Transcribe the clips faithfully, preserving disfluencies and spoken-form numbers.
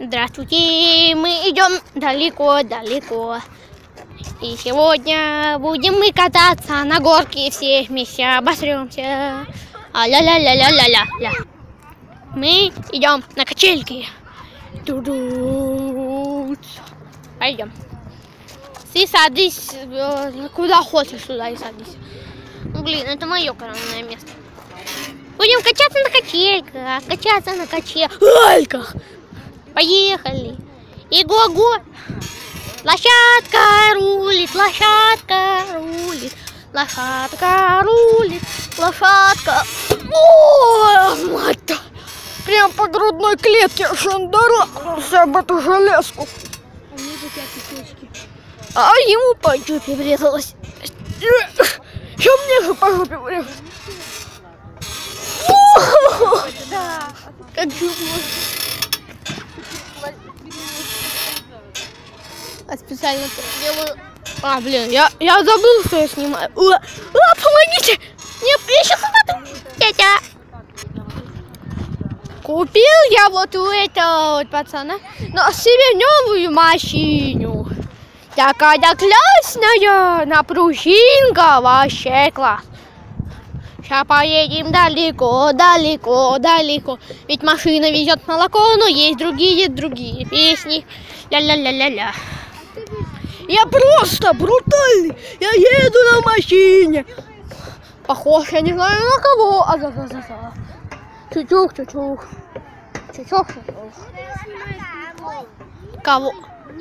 Здравствуйте, мы идем далеко-далеко. И сегодня будем мы кататься на горке все вместе, обосремся. А-ля-ля-ля-ля-ля-ля. Мы идем на качельки. Пойдем. Ты садись куда хочешь, сюда и садись. Блин, это мое коронное место. Будем качаться на качельках, качаться на качельках. Поехали. Иго-го. Лошадка рулит, лошадка рулит, лошадка рулит, лошадка. О, мать-то! Прям по грудной клетке шандарахнулся об эту железку. А ему по жопе врезалось. Что мне же по жопе врезалось? Как же можно? А специально делаю. А, блин, я, я забыл, что я снимаю. О, о, помогите! Нет, я сейчас упаду. Тетя. Купил я вот у этого вот пацана на себе новую машину. Такая классная, на пружинка, вообще класс. Сейчас поедем далеко, далеко, далеко. Ведь машина везет молоко, но есть другие, другие песни. Ля-ля-ля-ля-ля. Я просто брутальный. Я еду на машине. Похож, я не знаю на кого. А за за за за. Чучух, чучух. Чучух, чучух. Кого?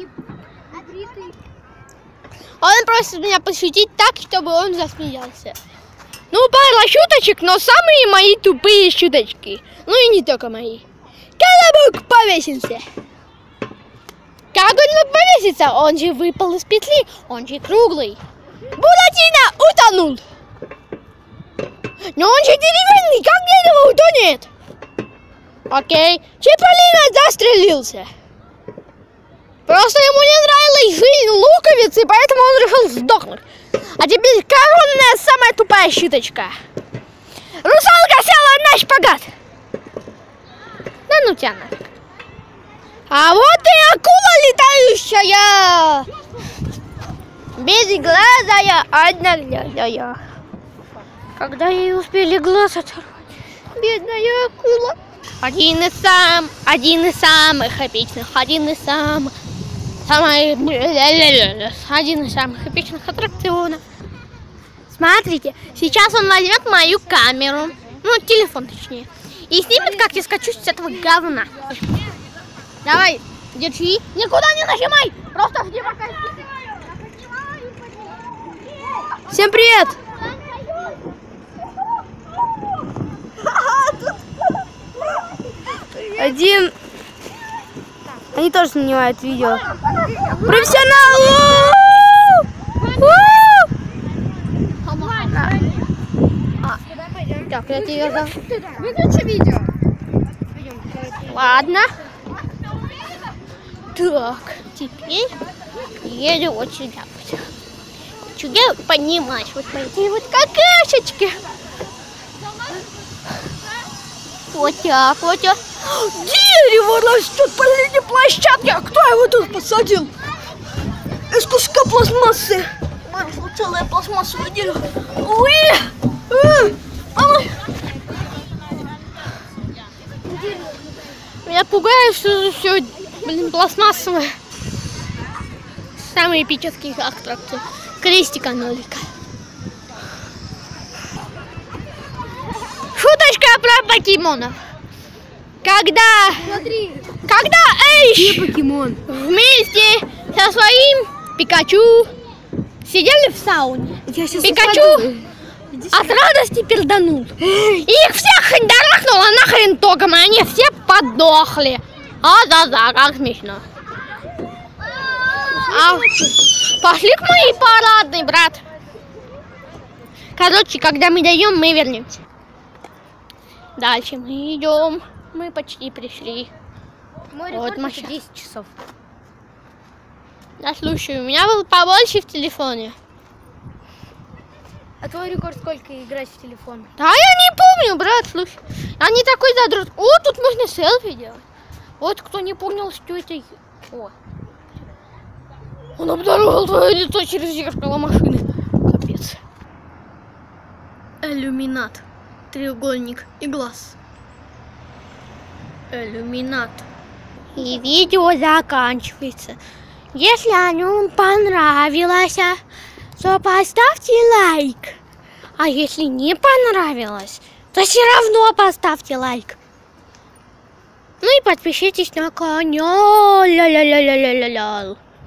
Он просит меня пошутить так, чтобы он засмеялся. Ну, пару шуточек, но самые мои тупые шуточки. Ну и не только мои. Колобок повесился. Как он мог повеситься? Он же выпал из петли, он же круглый. Буратино утонул. Но он же деревянный, как дерево утонет? Окей. Чиполлино застрелился. Просто ему не нравилась жизнь луковицы, поэтому он решил сдохнуть. А теперь коронная самая тупая шуточка. Русалка села на шпагат. Да ну тебя нафиг. А вот и акула летающая. Безглазая, одноглазая. Когда ей успели глаз оторвать, бедная акула. Один из сам, один из самых эпичных, один из самых, самых, один из самых эпичных аттракционов. Смотрите, сейчас он возьмет мою камеру, ну телефон точнее, и снимет, как я скачусь с этого говна. Давай, держи, никуда не нажимай, просто жди пока. Всем привет! Один. Они тоже снимают видео. Профессионал! Так, я тебе дам. Выключи видео. Ладно. Так, теперь еду вот сюда. Хочу я понимать вот эти вот какашечки. Вот так, вот так. Дерево растет по линии площадки. А кто его тут посадил? Из куска пластмассы. Выросло целое пластмассовое дерево. Ой! Меня пугает, что все, блин, пластмассовое. Самые эпические аттракции. Крестика нолика. Шуточка про покемонов. Когда, Смотри. когда Эйш покемон? вместе со своим Пикачу сидели в сауне, Пикачу от радости перданул. Их всех хандарахнуло нахрен током, и они все подохли. А-да-да, как смешно. А, пошли к моей парадной, брат. Короче, когда мы дойдем, мы вернемся. Дальше мы идем. Мы почти пришли. Мой рекорд вот это десять часов. Да, слушай, у меня был побольше в телефоне. А твой рекорд сколько играть в телефон? Да я не помню, брат, слушай. Я не такой задрот. О, тут можно селфи делать. Вот кто не понял, что это... О. Он обнаружил твое лицо через зеркало машины. Капец. Иллюминат. Треугольник и глаз. Иллюминат. И видео заканчивается. Если оно вам понравилось, то поставьте лайк. А если не понравилось, то все равно поставьте лайк. Ну и подпишитесь на канал. Ля-ля-ля-ля-ля-ля-ля.